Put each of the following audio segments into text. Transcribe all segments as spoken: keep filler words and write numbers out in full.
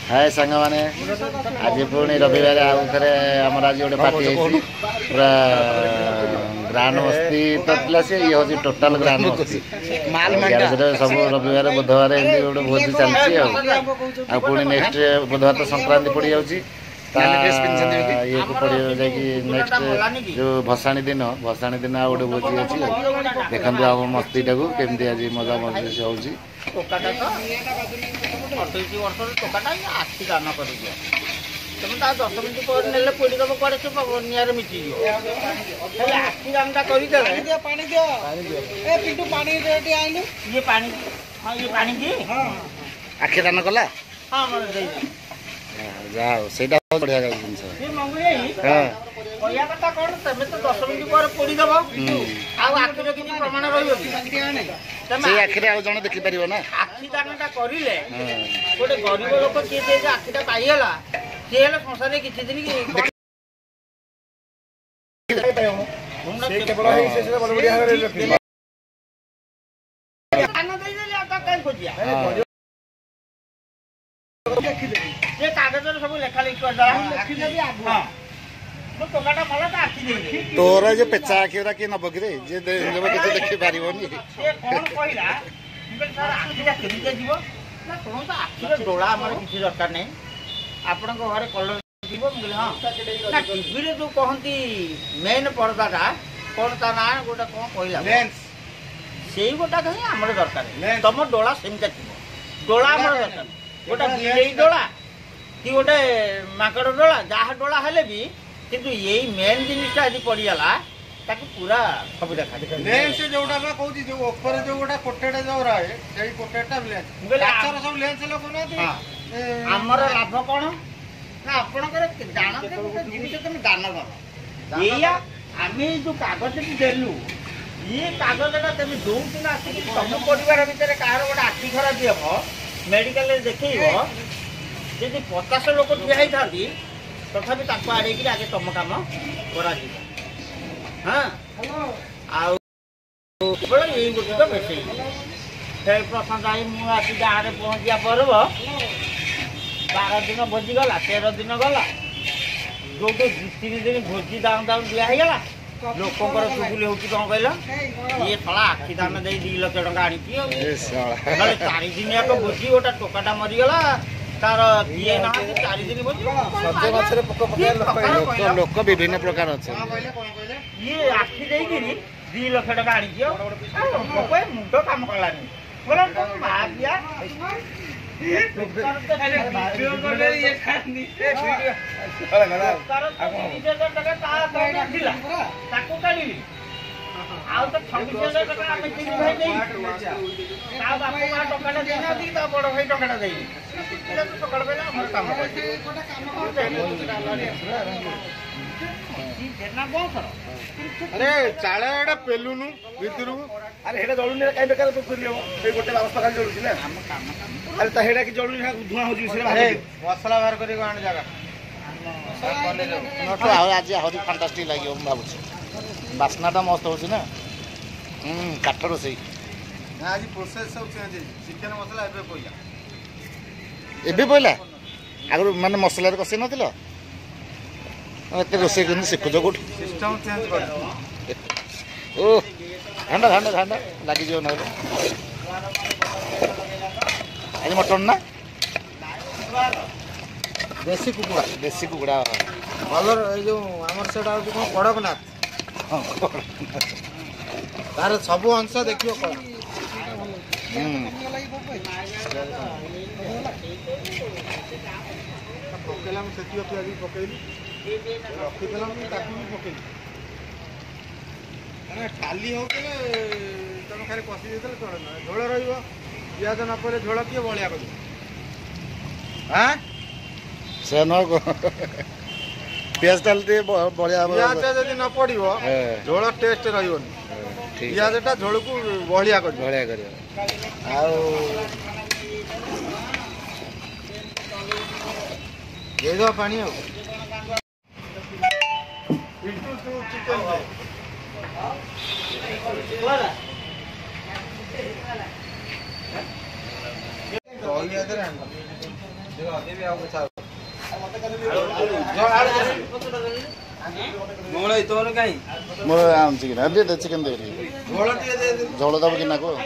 हाय सांग मैंने आज पुणी रविवार आउ थे आम आज गोटे पार्टी पूरा ग्रांड मस्ती तो से ये हूँ टोटाल ग्रांड मस्ती सब रविवार बुधवार एमती गोटे भोजी चलती आ पुणी नेक्स्ट बुधवार तो संक्रांति पड़ जाऊँगी ये पड़े नेक्स्ट जो भसाणी दिन भसाणी दिन आ गोटे भोजी अच्छी देखते आम मस्ती टाक केमती आज मजा मस्ती होगी अठैश वर्ष टोकाटा आखि दान कर तुम दस मिनट पर ने पोड़ी दब कड़े से निआर मिची आखि दानटा कर ये पानी हाँ ये पानी की आखि दान कला हाँ जाओ सेटा बढ़िया जिनस कहया कथा कौन तुम तो दस मिनट पर पोड़ी दब आखिर कि प्रमाण रही आखिरे आउ जन देखि परिबो ना आखि दानटा करिले गोटे गरीब लोक किए जे आखिटा पाइला से हेले संसार किछि दिन कि से केवल हे से बड़ बढ़िया रे दान दे देले आता काई खोजिया ये कागज रे सब लेखा लिख कर दा आखि देबी हां तो टोकाटा मला ता आखि दे तोर जे पेचा आखिरा के न बगरे जे जब के देखि पारिबोनी ये कोन कहला मुगल सर आखिरा केमिते जीवो ना कोन तो आखिरा डोळा हमर किछि दरकार नै आपन को घरे कलर जीवो मुगल हां ना टीवी रे जो कहंती मेन पर्दाटा कोन ता ना गोटा कोन कहला लेंस सेही गोटा कहि हमर दरकार तम डोळा सेमता जीवो डोळा हमर दरकार गोटा बिलेई डोळा कि गोटे माकड़ डोळा जाहा डोळा हेले भी किंतु यही मेन जिनिसटा यदि पड़गला ताकि पूरा सब देखा लेंस जोटा बा कहूची जो ऊपर जो गोटा कोटेटा जो रहे सेही कोटेटा लेंस आचर सब लेंस लोक ना हमर लाभ कोन ना आपनकर जान के गोटे जिनिस तुम दान दर एया आमे जो कागज देलु ये कागजटा तुम दो दिन आसी सब परिवार भीतर कार गोटे आखि खराब हो मेडिकल रे देखैबो यदि पचास लोक ठिया ही थाती तथापि ताको आड़े कि आगे तुम काम करा हाँ आबल यही गोटे तो बेस फिर प्रश्न जाए मुझे गाँव में पहुँचा पर्व बार दिन भोजिगला तेरह दिन गला जो तीन दिन भोजी दाम दाम दिहला लोकंर चुगुली हूँ कौन कहल ये थोड़ा आखि दान दे दी लक्ष टाँग आनी चार दिन याक भोजी गोटा टोकाटा मरीगला तार किए ना चार दिन लोक विभिन्न प्रकार अच्छे ये आखि देकिरी दी लक्ष टाँग आनी मुंड काम कलानी बोला माँ दिया आउ तो छब्बीस हजार टका आमे तीन भाई नहीं ता बापू मां टकाटा देना दी ता बड़ भाई टकाटा देई एला तो सकाळ बेला हमर काम अरे चाळे एडा पेलुनु भितरु अरे हेडा जळुनी काई बेकार तो करियो ए गोटे व्यवस्था खाली जळुची ना हम काम अरे ता हेडा की जळुनी धुआं होजी से अरे मसला बाहर करी आण जागा नटो आज हरी फैंटास्टिक लागियो हम भाबुछी बासनाटा मस्त होची ना हम काठ रोसई ना आज प्रोसेस सब चेंज चिकन मसला एबे पइला एबे पइला आगु माने मसला रे कसे नथिलो एते रोसई केन सिखो गुट सिस्टम चेंज कर ओ ठंडा ठंडा ठंडा लागी जो ना आज मटन ना देसी कुकुड़ा देसी कुकुड़ा कलर ए जो हमर सेटा हो कोन कड़कनाथ तार सब अंश देखियो पकेला से पकईली रखीदेला पकईली खाली हो तुम खाली कषि दे झोल रज न पड़े झोल किए बलिया कर से न पियाज डालते बढ़िया पियाज जदि न पड़ो झोल टेस्ट रही पियाजटा झोल को बढ़िया कर बढ़िया कर पानी चिकन ମୁଁ ଆଣୁଛି କିନା ଦେ ଚିକେନ୍ ଦେ ଝୋଳ ଦେବ କିନା କୁ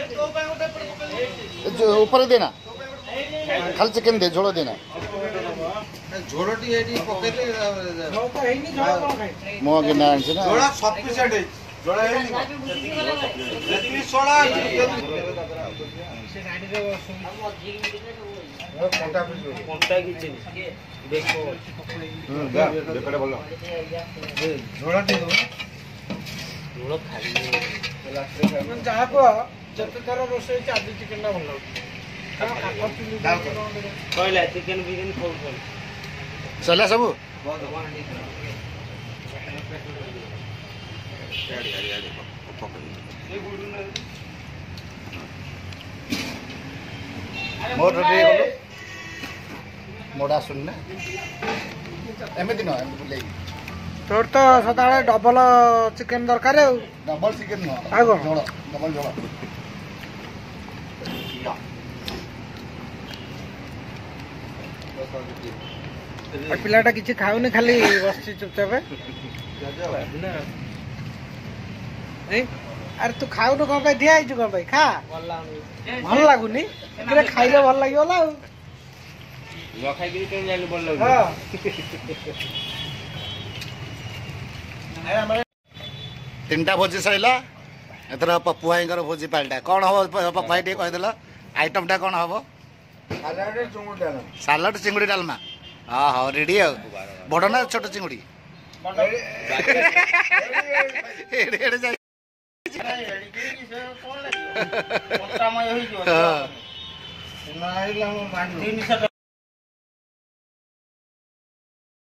ଉପରେ ଦେନା ଖାଲି ଚିକେନ୍ ଦେ ଝୋଳ ଦେନା ମୁଁ କିନା ଆଣିଛି ନା ଯାହା କୁହ ଯେତେ ଥର ରୋଷେଇ ହେଇଛି ଆଜି ଚିକେନ୍ ଟା ଭଲ କହିଲା ଚିକେନ୍ ବିରିୟାନୀ ଖାଉଛନ୍ତି ଚଲା ସବୁ ମୋର ଟିକେ ଗଲୁ ମୋଟା ଆସୁନି ନା ଏମିତି ନୁହଁ ଏମିତି ବୁଲେଇକି ତୋର ତ ସଦାବେଳେ ଡବଲ ଚିକେନ୍ ଦରକାର ଆଉ ଡବଲ ଚିକେନ୍ ନୁହଁ ଆଉ କଣ? ଝୋଳ ଡବଲ ଝୋଳ ପିଲାଟା କିଛି ଖାଉନି ଖାଲି ବସିଛି ଚୁପଚାପ ଆରେ ତୁ ଖାଉନୁ କଣ ପାଇଁ ଠିଆ ହେଇଛୁ କଣ ପାଇଁ ଖା ଭଲ ଲାଗୁନି ଖାଇଲେ ଭଲ ଲାଗିବ ନା ଆଉ ଖାଇକିରି କେମିତି ଜାଣିଲି ଭଲ ଲାଗୁଛି ତିନିଟା ଭୋଜି ସରିଲା ଏଥର ପପୁ ଭାଇଙ୍କର ଭୋଜି ପାଳିଟା କ'ଣ ହବ ପପୁ ଭାଇ ଟିକେ କହିଦେଲ ଆଇଟମଟା କ'ଣ ହବ ସାଲାଡ ଚିଙ୍ଗୁଡ଼ି ଡାଲମା ହଁ ହଉ ରେଡ଼ି ଆଉ ବଡ଼ ନା ଛୋଟ ଚିଙ୍ଗୁଡ଼ି ହେଇଯିବ